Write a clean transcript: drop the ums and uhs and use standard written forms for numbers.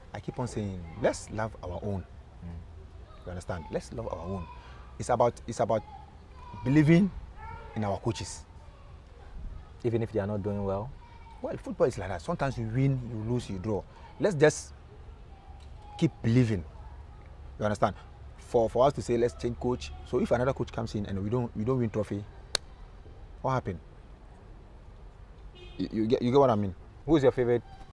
I keep on saying, let's love our own. You understand? Let's love our own. It's about believing in our coaches. Even if they are not doing well? Well, football is like that. Sometimes you win, you lose, you draw. Let's just keep believing. You understand? For us to say, let's change coach. So if another coach comes in and we don't win trophy, what happened? You get what I mean? Who's your favorite